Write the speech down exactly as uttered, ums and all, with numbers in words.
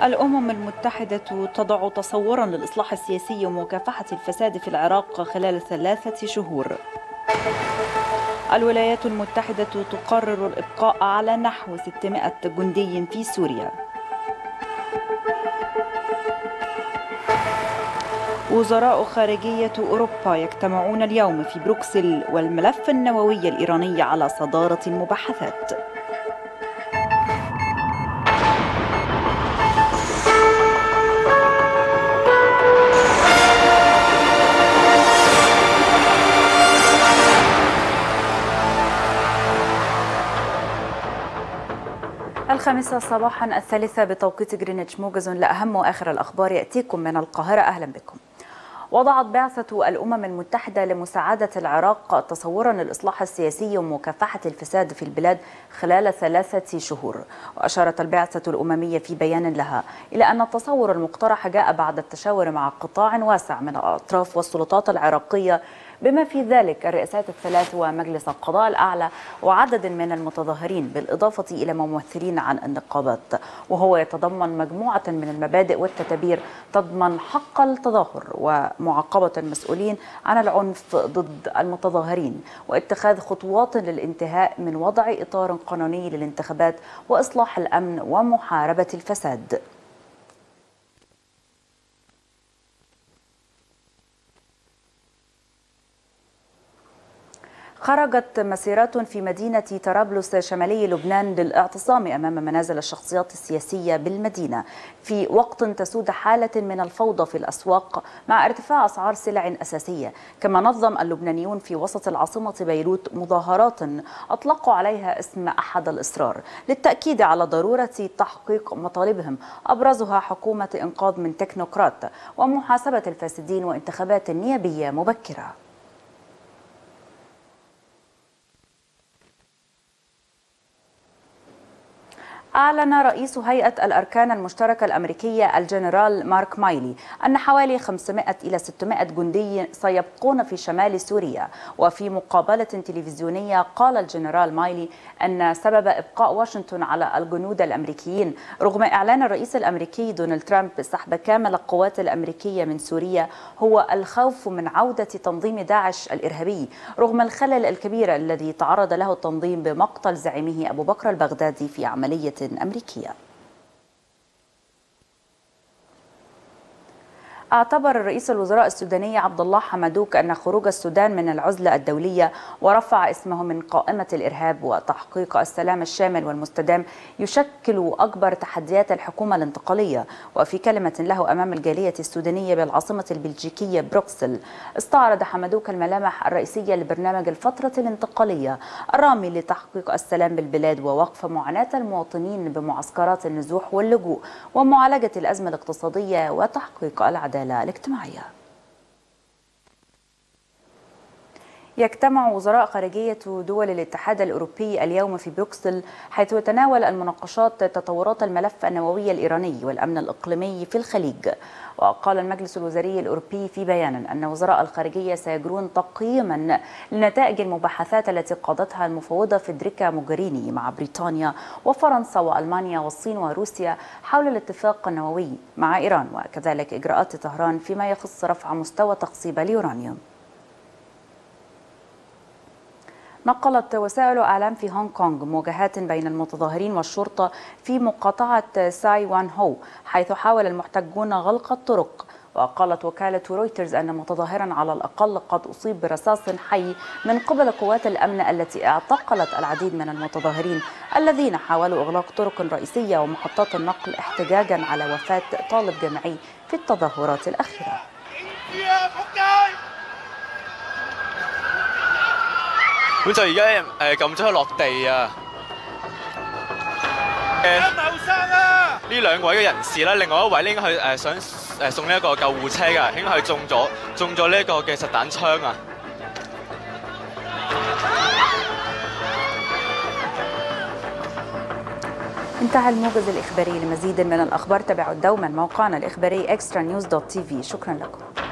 الأمم المتحدة تضع تصورا للإصلاح السياسي ومكافحة الفساد في العراق خلال ثلاثة شهور. الولايات المتحدة تقرر الإبقاء على نحو ستمائة جندي في سوريا. وزراء خارجية أوروبا يجتمعون اليوم في بروكسل والملف النووي الإيراني على صدارة المباحثات. الخامسة صباحا الثالثة بتوقيت جرينتش، موجز لأهم وآخر الأخبار يأتيكم من القاهرة. أهلا بكم. وضعت بعثة الأمم المتحدة لمساعدة العراق تصورا للإصلاح السياسي ومكافحة الفساد في البلاد خلال ثلاثة شهور. وأشارت البعثة الأممية في بيان لها إلى أن التصور المقترح جاء بعد التشاور مع قطاع واسع من الأطراف والسلطات العراقية، بما في ذلك الرئاسات الثلاث ومجلس القضاء الأعلى وعدد من المتظاهرين، بالإضافة إلى ممثلين عن النقابات. وهو يتضمن مجموعة من المبادئ والتدابير تضمن حق التظاهر ومعاقبة المسؤولين عن العنف ضد المتظاهرين، واتخاذ خطوات للانتهاء من وضع إطار قانوني للانتخابات وإصلاح الأمن ومحاربة الفساد. خرجت مسيرات في مدينة طرابلس شمالي لبنان للاعتصام أمام منازل الشخصيات السياسية بالمدينة، في وقت تسود حالة من الفوضى في الأسواق مع ارتفاع أسعار سلع أساسية. كما نظم اللبنانيون في وسط العاصمة بيروت مظاهرات أطلقوا عليها اسم أحد الإصرار، للتأكيد على ضرورة تحقيق مطالبهم، أبرزها حكومة إنقاذ من تكنوقراط ومحاسبة الفاسدين وانتخابات نيابية مبكرة. أعلن رئيس هيئة الأركان المشتركة الأمريكية الجنرال مارك مايلي أن حوالي خمسمائة إلى ستمائة جندي سيبقون في شمال سوريا. وفي مقابلة تلفزيونية قال الجنرال مايلي أن سبب إبقاء واشنطن على الجنود الأمريكيين رغم إعلان الرئيس الأمريكي دونالد ترامب سحب كامل القوات الأمريكية من سوريا هو الخوف من عودة تنظيم داعش الإرهابي، رغم الخلل الكبير الذي تعرض له التنظيم بمقتل زعيمه أبو بكر البغدادي في عملية أمريكية. اعتبر رئيس الوزراء السوداني عبد الله حمدوك أن خروج السودان من العزلة الدولية ورفع اسمه من قائمة الإرهاب وتحقيق السلام الشامل والمستدام يشكل أكبر تحديات الحكومة الانتقالية. وفي كلمة له أمام الجالية السودانية بالعاصمة البلجيكية بروكسل، استعرض حمدوك الملامح الرئيسية لبرنامج الفترة الانتقالية الرامي لتحقيق السلام بالبلاد ووقف معاناة المواطنين بمعسكرات النزوح واللجوء ومعالجة الأزمة الاقتصادية وتحقيق العدالة الاجتماعية. يجتمع وزراء خارجية دول الاتحاد الأوروبي اليوم في بروكسل، حيث يتناول المناقشات تطورات الملف النووي الإيراني والأمن الإقليمي في الخليج. وقال المجلس الوزاري الأوروبي في بيان أن وزراء الخارجية سيجرون تقييما لنتائج المباحثات التي قادتها المفوضة فيدريكا موغريني مع بريطانيا وفرنسا وألمانيا والصين وروسيا حول الاتفاق النووي مع إيران، وكذلك إجراءات طهران فيما يخص رفع مستوى تخصيب اليورانيوم. نقلت وسائل إعلام في هونغ كونغ مواجهات بين المتظاهرين والشرطة في مقاطعة ساي وان هو، حيث حاول المحتجون غلق الطرق. وقالت وكالة رويترز أن متظاهرا على الأقل قد أصيب برصاص حي من قبل قوات الأمن التي اعتقلت العديد من المتظاهرين الذين حاولوا إغلاق طرق رئيسية ومحطات النقل احتجاجا على وفاة طالب جامعي في التظاهرات الأخيرة. 咁就而家誒撳咗佢落地啊！誒呢兩位嘅人士啦，另外一位應該去誒想誒送呢一個救護車㗎，應該係中咗中咗呢一個嘅實彈槍啊！ انتهى الموجز الإخباري. لمزيد من الأخبار تابعوا دوما موقعنا الإخباري إكسترا نيوز دوت تي في. شكرا لكم.